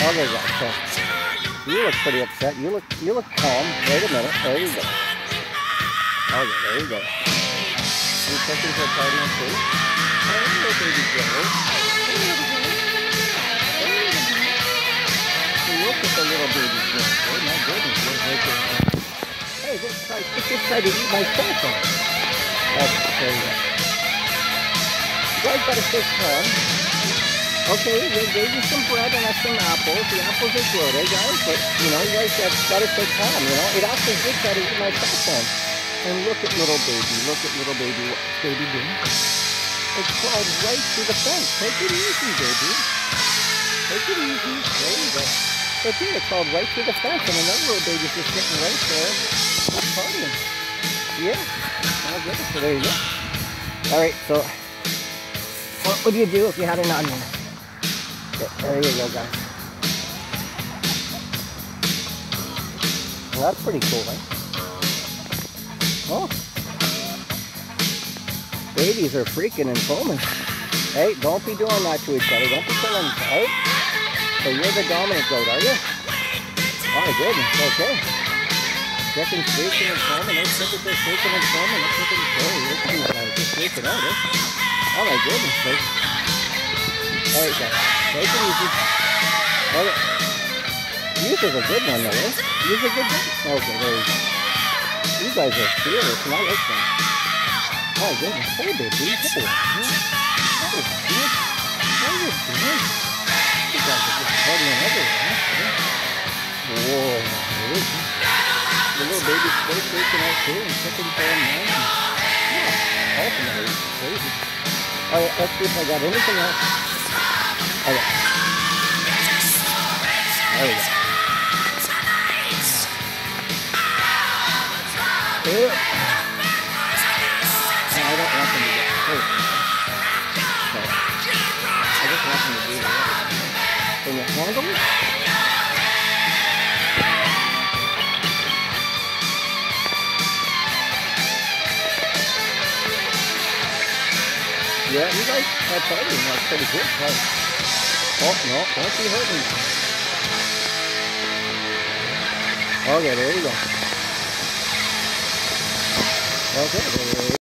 Okay, guys, so you look pretty upset. You look calm. Wait a minute. There you go. Okay, there you go. You taking to a party on food? Oh, little baby girl. Look at the little baby girl. Oh my goodness. Hey, this tried to eat my cell phone. Okay, there you go. You guys gotta stay calm. Okay, we gave you some bread and some apples. The apples are good, eh, guys? But, you know, you guys gotta stay calm, you know? It actually did try to eat my cell phone. And look at little baby. Look at little baby. What's baby doing? It's crawled right through the fence. Take it easy, baby. Take it easy. There you go. It did. It crawled right through the fence. And another little baby's just sitting right there. Partying. Yeah. Oh, good. So there you go. All right, so what would you do if you had an onion? There you go, guys. Well, that's pretty cool, right? Oh. Babies are freaking and foaming. Hey, don't be doing that to each other. Don't be killing each other, right? So you're the dominant goat, are you? Oh, my goodness. Okay. Chickens freaking and foaming. Those chickens are freaking and foaming. Those chickens are just freaking out, eh? Oh, my goodness. All right, guys. Take it easy. Okay. Youth is a good one, though, eh? Youth is a good one. Okay, there you go. You guys are fearless, and I like that. Oh, goodness. Hey, baby. Oh, how are you doing? You guys are just partying everywhere, huh? Whoa. The little baby's still freaking out, too, and chicken going on. Yeah, ultimately, it's crazy. All right, let's see if I got anything else. Okay. There we go. Ew. I don't want them to get hurt. So, I just want them to do the other thing. Can you handle it? Yeah, you guys are partying like pretty good, right? Oh, no, don't be hurting. Okay, there you go. Okay, there you go.